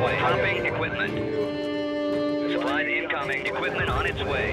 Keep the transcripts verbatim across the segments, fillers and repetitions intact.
way. Dropping equipment. Supplies incoming. Equipment on its way.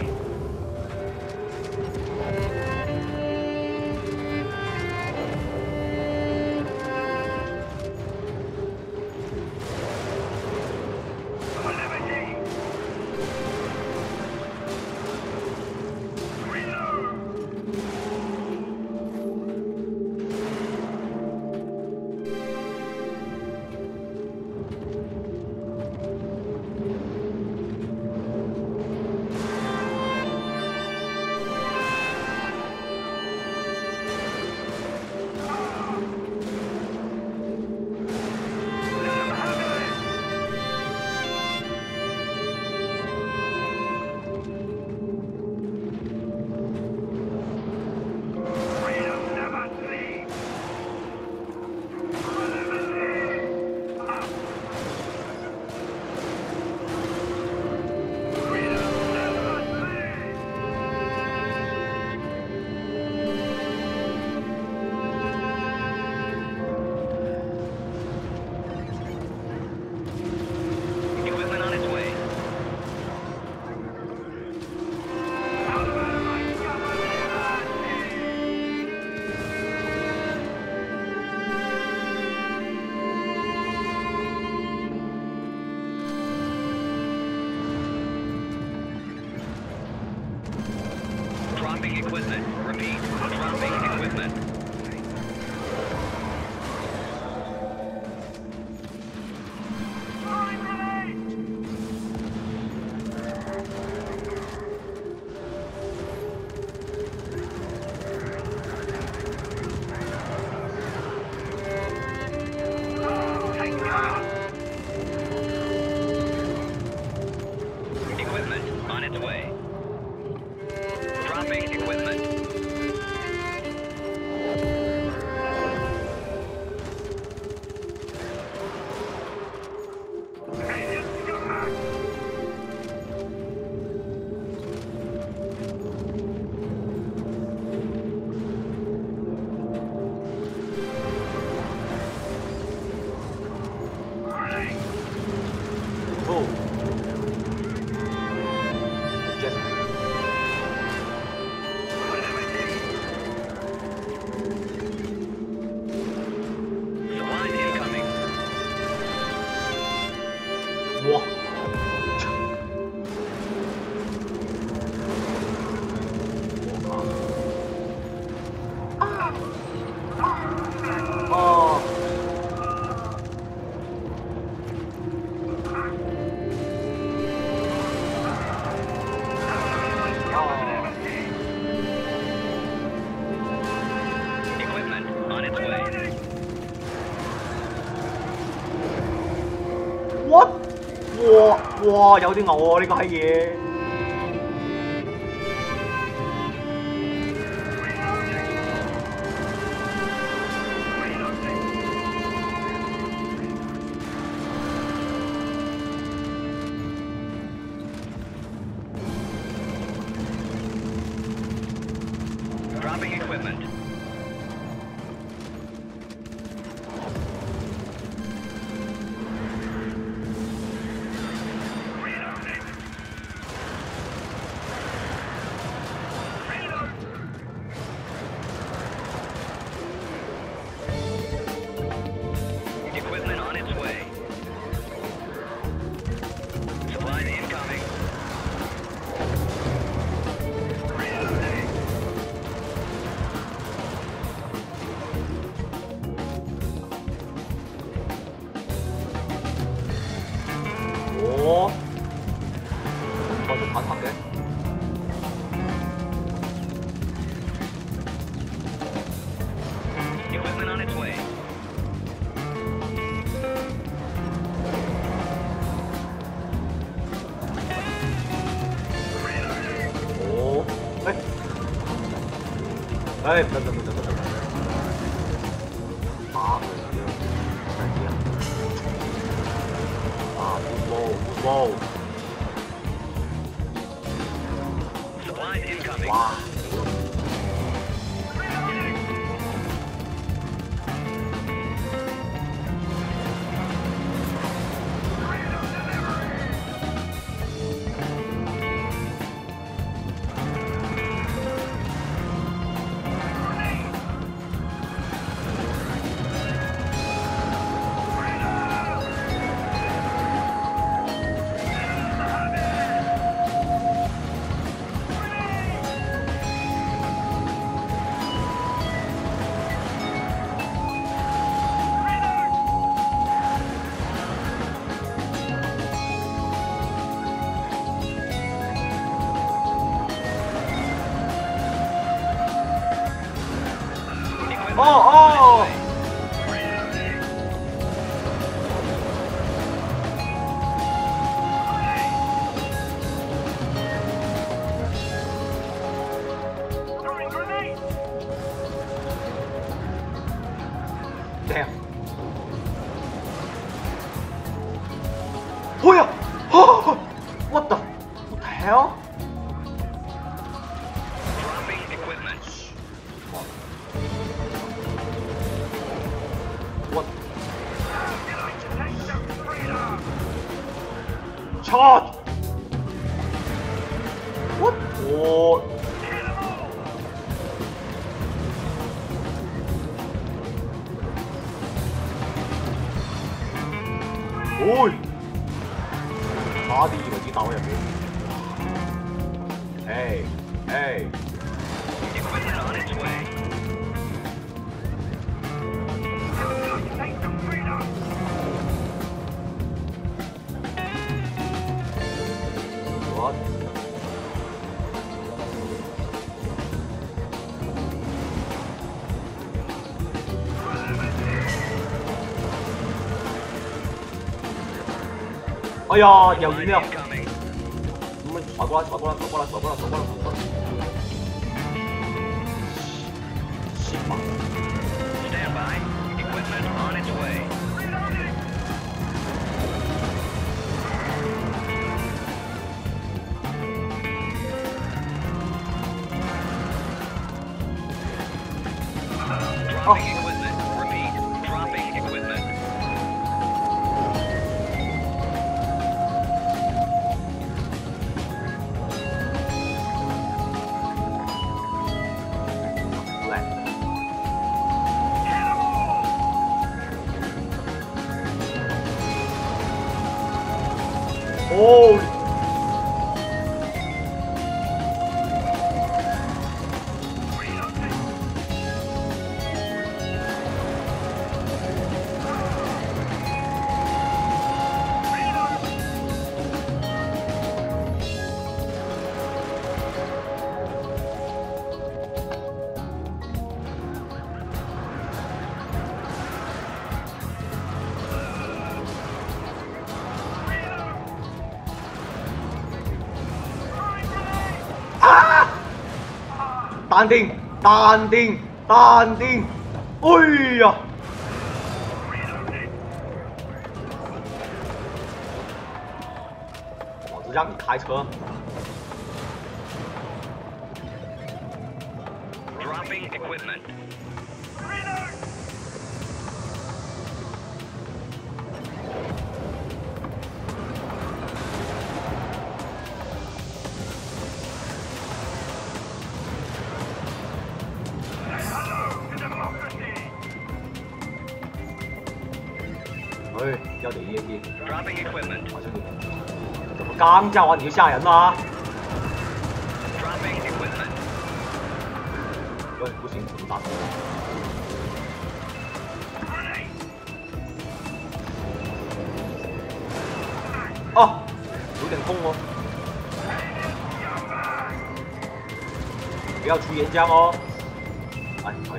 Dropping equipment. Repeat. Dropping equipment. Equipment on its way. Dropping equipment. Oh. Just Supplies incoming. 와. 아. Equipment on its way. What？ 哇哇，有啲牛喎呢個閪嘢。 Dropping equipment. Equipment on its way. Supplies incoming. 오. 맞아, 다 탔네. Equipment on its way. 오. 에이. 에이, 나, 나, 나, 나, 나, 나. 아, 아니야. 아, 무서워, 무서워. Supplies incoming. 와. 哦哦！ Damn. Oh yeah! Oh! What the? What the hell? Dropping equipment. What? Charge! What? Oh. ôi khó đi mà chỉ tàu nhập viện. Hey, hey. Equipment on its way. What?哎呀，又遠啦！咁甩過啦，甩過啦，甩過啦，甩過啦，甩過啦，甩過啦！shit 嘛 Stand by. Equipment on its way. Dropping equipment. Repeat. Dropping equipment. Oh! À! 淡定，淡定，淡定！哎呀！老子让你开车。 Dropping equipment. 哎，要点 E M P， Dropping equipment. 好像你怎么刚叫完你就吓人了？ Dropping equipment. 喂，不行，怎么打死我？哦，有点痛哦。不要出岩浆哦。哎，可以。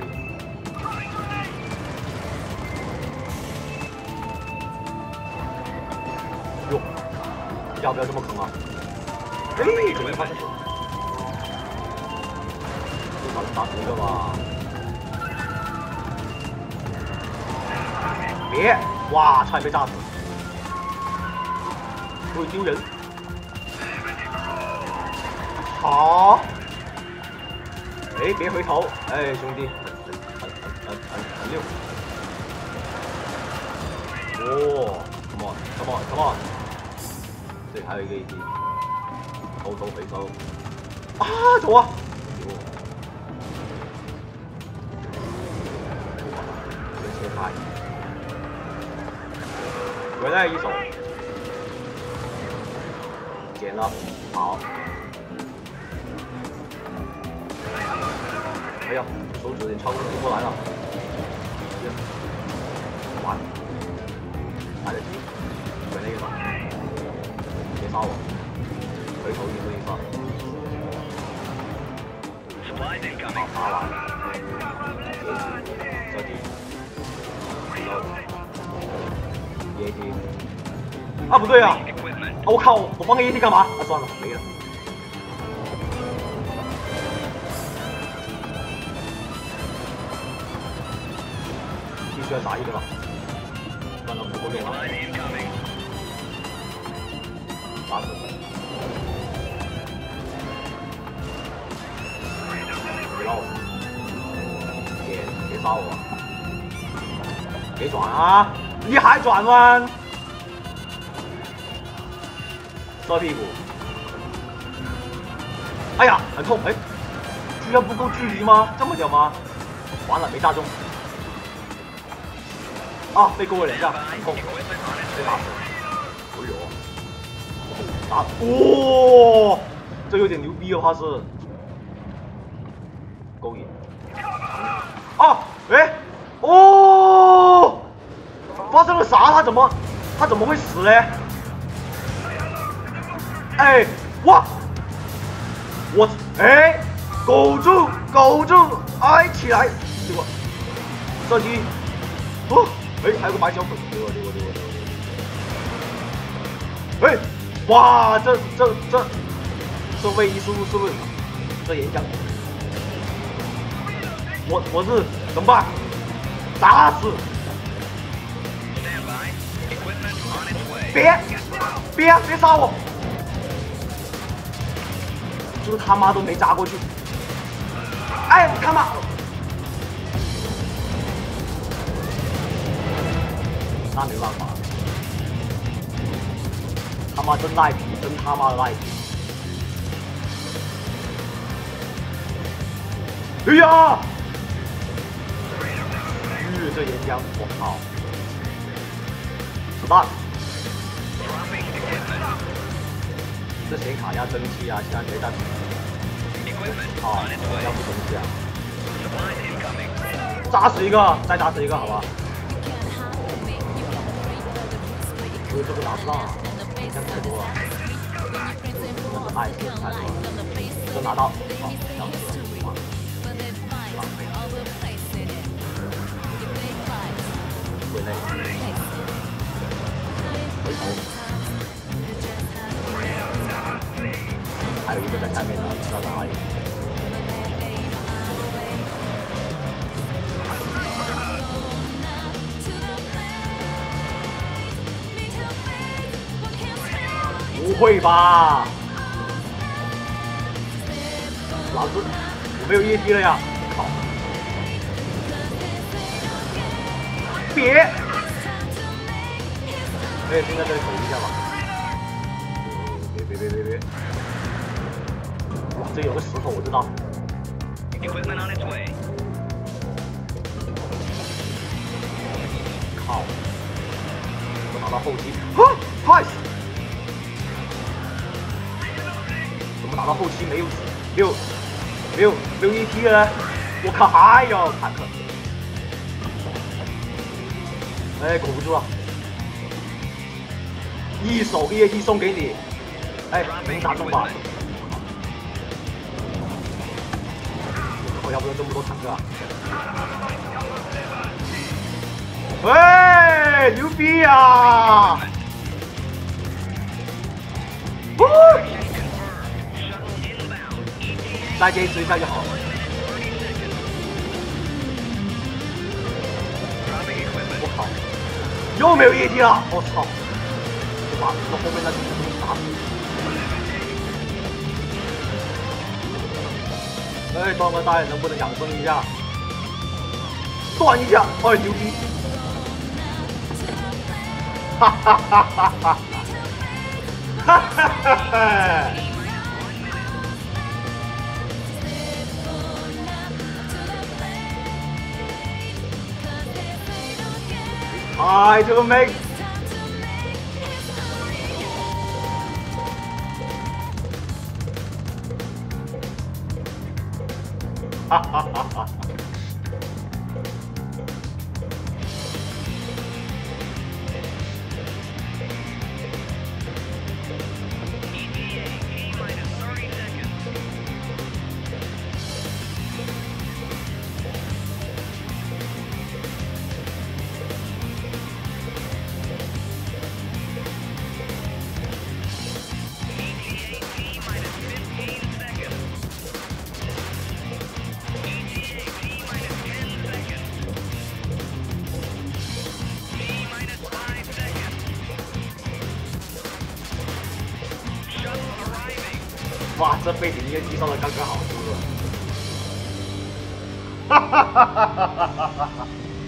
哟，要不要这么坑啊？哎，怎么发现？就把他打死一个吧。别！哇，差点被炸死。会丢人。好。哎，别回头！哎，兄弟，很很很很很溜。哦 ，come on，come on，come on。这里还有一个 A P， 偷偷回收。啊，走啊！被切开。回来一手。捡了，好。哎呀，手指有点超出过来了。完，来得及，回那个吧，别杀我，回头一挥一发。 Supplies incoming. 打完了，结束。 啊，不对啊！ Equipment. 啊，我靠！我放个 A T 干嘛？啊，算了，没了。必须要杀一个了，算了，不够用了。 Supply incoming. 打死！不要！别别杀我！别转啊！你还转弯？射屁股！哎呀，很痛！哎，居然不够距离吗？这么屌吗？完了，没炸中。啊，被勾了两下，很痛， Equipment on its 被 way. 打死了。哎呦！ 打，哇、哦，这有点牛逼哦，他是勾引。啊，哎，哦，发生了啥？他怎么，他怎么会死呢？哎，哇，我，哎，苟住，苟住，哎，起来，结果射击，哦，哎，还有个白小粉，溜啊溜啊溜啊溜啊，哎。 哇，这这这这位移输入是不是？这演讲，我我是怎么办？打死！ Stand by. Equipment on its way. 别别别杀我！这他妈都没扎过去！哎，他妈！那没办法。 他妈真赖皮，真他妈的赖皮！哎呀！吁，这岩浆，我靠！子弹！这显卡压蒸汽啊，现在没在。啊，要不蒸汽啊！炸死一个，再炸死一个，好吧？因为这个打不到啊。 这样太多了，真的爱死太多了，都拿到，好，两次，哇，浪费了，会累，回头，还有一个在下面呢，不知道在哪里。不会吧！老子我没有业绩了呀！靠！别！哎，先在这里守一下吧。别别别别别！哇，这有个石头，我知道。 Equipment on its way. 靠！我打到后期，啊，害死！ 怎么打到后期没有没有没有没有 E T 了呢？我靠！哎呦，坦克！哎，苟不住了，一手 E T 送给你，哎，能打中吧？我要不要这么多坦克啊？喂，牛逼呀！哦 再坚持一下就好了。我靠，又没有业绩了！我操！就把这后面那几个东西打死。哎，端个大爷能不能养生一下？断一下！哎，牛逼！哈哈哈哈哈！哈哈哈哈！ I do make. 哈哈哈哈！ 哇，这背景音乐计算的刚刚好，是不是？哈哈哈哈哈哈！